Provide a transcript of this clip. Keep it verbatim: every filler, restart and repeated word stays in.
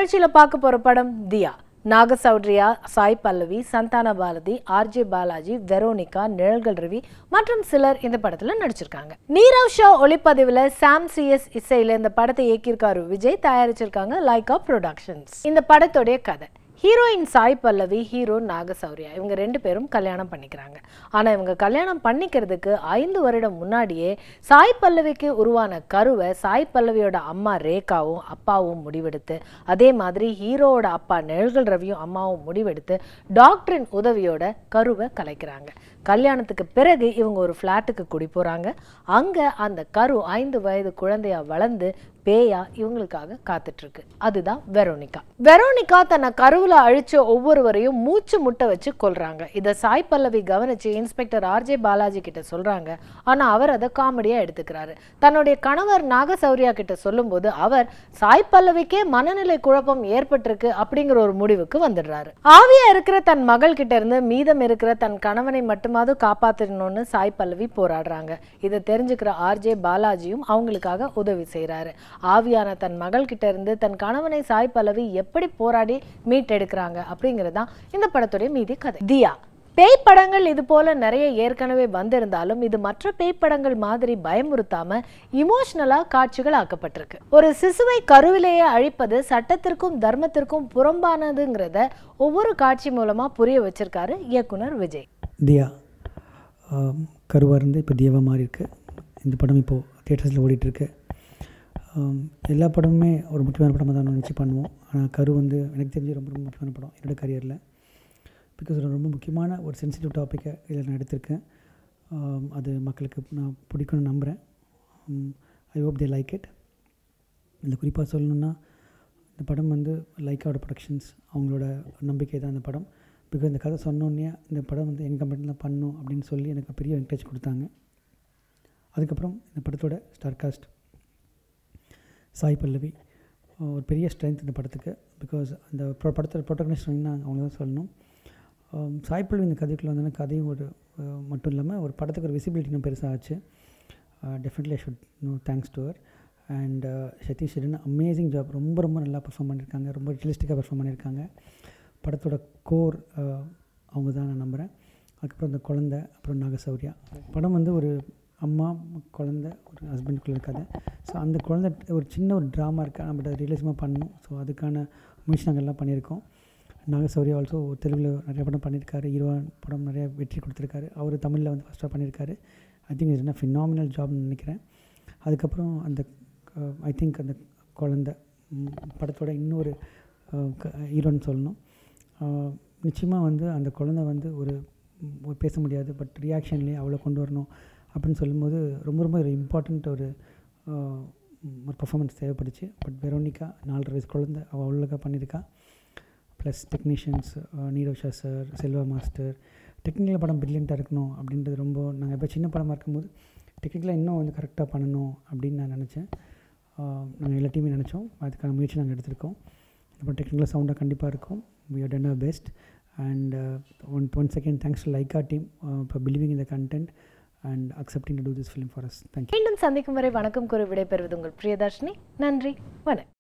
நிகழ்ச்சியில பார்க்க போற படம் தியா. நாக சௌத்ரியா, சாய் பல்லவி, சந்தான பாரதி, ஆர்ஜே பாலாஜி, வெரோனிகா, நிழல்கள் ரவி மற்றும் சிலர் இந்த படத்துல நடிச்சிருக்காங்க. நீரவ் ஷா ஒளிப்பதிவுல சாம் சிஎஸ் இசையில இந்த படத்தை இயக்கியிருக்காரு விஜய். தயாரிச்சிருக்காங்க லைகா புரொடக்ஷன்ஸ். இந்த படத்தோடைய கதை, ஹீரோயின் சாய் பல்லவி, ஹீரோ நாக சௌத்ரியா, இவங்க ரெண்டு பேரும் கல்யாணம் பண்ணிக்கிறாங்க. ஆனால் இவங்க கல்யாணம் பண்ணிக்கிறதுக்கு ஐந்து வருடம் முன்னாடியே சாய் பல்லவிக்கு உருவான கருவை சாய் பல்லவியோட அம்மா ரேகாவும் அப்பாவும் முடிவெடுத்து, அதே மாதிரி ஹீரோவோட அப்பா நிழல்கள் ரவியும் அம்மாவும் முடிவெடுத்து டாக்டரின் உதவியோட கருவை கலைக்கிறாங்க. கல்யாணத்துக்கு பிறகு இவங்க ஒரு ஃப்ளாட்டுக்கு குடி போகிறாங்க. அங்கே அந்த கரு ஐந்து வயது குழந்தையா வளர்ந்து பேயா இவங்களுக்காக காத்துட்டு இருக்கு. அதுதான் வெரோனிகா. வெரோனிகா தன்னை கருவில் அழிச்ச ஒவ்வொருவரையும் மூச்சு முட்டை வச்சு கொல்றாங்க. இதை சாய் பல்லவி கவனிச்சு இன்ஸ்பெக்டர் ஆர்ஜே பாலாஜி கிட்ட சொல்றாங்க. ஆனா அவர் அதை காமெடியா எடுத்துக்கிறாரு. தன்னுடைய கணவர் நாக சௌத்ரியா கிட்ட சொல்லும் போது அவர் சாய் பல்லவிக்கே மனநிலை குழப்பம் ஏற்பட்டிருக்கு அப்படிங்கிற ஒரு முடிவுக்கு வந்துடுறாரு. ஆவியா இருக்கிற தன் மகள் கிட்ட இருந்து மீதம் இருக்கிற தன் கணவனை மட்டுமாவது காப்பாற்றணும்னு சாய் பல்லவி போராடுறாங்க. இதை தெரிஞ்சுக்கிற ஆர்ஜே பாலாஜியும் அவங்களுக்காக உதவி செய்யறாரு. ஆவியான தன் மகள் கிட்ட இருந்து தன் கணவனை சாய் பல்லவி எப்படி போராடி மீட்டெடுக்கிறாங்க அப்படிங்கிறதான் இந்த படத்துடைய மீதி கதை. தியா பேய் படங்கள் இது போல நிறைய ஏற்கனவே வந்திருந்தாலும் இது மற்ற பேய் படங்கள் மாதிரி பயமுறுத்தாம இமோஷனலா காட்சிகள் ஆக்கப்பட்டிருக்கு. ஒரு சிசுவை கருவிலேயே அழிப்பது சட்டத்திற்கும் தர்மத்திற்கும் புறம்பானதுங்கிறத ஒவ்வொரு காட்சி மூலமா புரிய வச்சிருக்காரு இயக்குனர் விஜய். தியா கருவாக இருந்து இப்போ தியாவாக மாறி இருக்கு. இந்த படம் இப்போது தியேட்டர்ஸில் ஓடிட்டுருக்கு. எல்லா படமுமே ஒரு முக்கியமான படமாக தான் நினச்சி பண்ணுவோம். ஆனால் கரு வந்து எனக்கு தெரிஞ்சு ரொம்ப ரொம்ப முக்கியமான படம் என்னோடய கரியரில். பிகாஸ் ரொம்ப முக்கியமான ஒரு சென்சிட்டிவ் டாப்பிக்கை இதில் நான் எடுத்திருக்கேன். அது மக்களுக்கு நான் பிடிக்கும்னு நம்புகிறேன். I hope they like it. இதில் குறிப்பாக சொல்லணுன்னா இந்த படம் வந்து லைக்காவோட ப்ரொடக்ஷன்ஸ் அவங்களோட நம்பிக்கை தான் இந்த படம். பிகாஸ் இந்த கதை சொன்னோன்னே இந்த படம் வந்து எங்கள் கம்பெனியில் தான் பண்ணணும் அப்படின்னு சொல்லி எனக்கு பெரிய என்கரேஜ் கொடுத்தாங்க. அதுக்கப்புறம் இந்த படத்தோட ஸ்டார் காஸ்ட் சாய் பல்லவி ஒரு பெரிய ஸ்ட்ரென்த் இந்த படத்துக்கு. பிகாஸ் அந்த ப்ரோ படத்தோட ப்ரொட்டகனிஸ்ட் அவங்க தான் சொல்லணும். சாய் பல்லவி இந்த கதைக்குள்ளே வந்தோன்னா கதையும் ஒரு மட்டும் இல்லாமல் ஒரு படத்துக்கு ஒரு விசிபிலிட்டி இன்னும் பெருசாக ஆச்சு. Definitely I should know thanks to her. And Sathish ஷெடன் அமேசிங் ஜாப். ரொம்ப ரொம்ப நல்லா பர்ஃபார்ம் பண்ணியிருக்காங்க. ரொம்ப ரியலிஸ்டிக்காக பர்ஃபார்ம் பண்ணியிருக்காங்க. படத்தோட கோர் அவங்க தான் நான் நம்புகிறேன். அதுக்கப்புறம் அந்த குழந்தை, அப்புறம் நாக சௌத்ரியா. படம் வந்து ஒரு அம்மா குழந்தை ஒரு ஹஸ்பண்டுக்குள்ளே இருக்காது. ஸோ அந்த குழந்தை ஒரு சின்ன ஒரு ட்ராமா இருக்குது. நம்ம அதை ரியலிசமாக பண்ணணும். ஸோ அதுக்கான முயற்சி நாங்கள் எல்லாம் பண்ணியிருக்கோம். நாக சௌத்ரியா ஆல்சோ தெலுங்கில் நிறைய படம் பண்ணியிருக்காரு. ஹீரோ படம் நிறையா வெற்றி கொடுத்துருக்காரு. அவர் தமிழில் வந்து ஃபஸ்ட்டாக பண்ணியிருக்காரு. ஐ திங்க் இட்ஸ் என்ன ஃபினாமினல் ஜாப்னு நினைக்கிறேன். அதுக்கப்புறம் அந்த ஐ திங்க் அந்த குழந்தை படத்தோட இன்னொரு ஹீரோன்னு சொல்லணும். நிச்சயமாக வந்து அந்த குழந்தை வந்து ஒரு பேச முடியாது, பட் ரியாக்ஷன்லேயே அவ்வளோ கொண்டு வரணும் அப்படின்னு சொல்லும்போது ரொம்ப ரொம்ப ஒரு இம்பார்ட்டண்ட் ஒரு ஒரு பர்ஃபார்மன்ஸ் தேவைப்படுச்சு. பட் வெரோனிகா நாலரை வயசு குழந்தை அவள் அவ்வளோக்கா பண்ணியிருக்கா. Plus technicians Nirav Shah sir, Selva master. Technical படம் ப்ரில்லியண்ட்டாக இருக்கணும் அப்படின்றது ரொம்ப நாங்கள் இப்போ சின்ன படமாக இருக்கும்போது டெக்னிக்கலாக இன்னும் வந்து கரெக்டாக பண்ணணும் அப்படின்னு நான் நினச்சேன். நாங்கள் எல்லா டீமே நினச்சோம். அதுக்கான முயற்சி நாங்கள் எடுத்திருக்கோம். இப்போ டெக்னிக்கலாக சவுண்டாக கண்டிப்பாக இருக்கும். we have done our best. And uh, one, once again thanks to Laika team uh, for believing in the content and accepting to do this film for us. Thank you. மீண்டும் சந்திக்கும் வரை வணக்கம் கூறி விடைபெறுவது உங்கள் பிரியதர்ஷினி. நன்றி, வணக்கம்.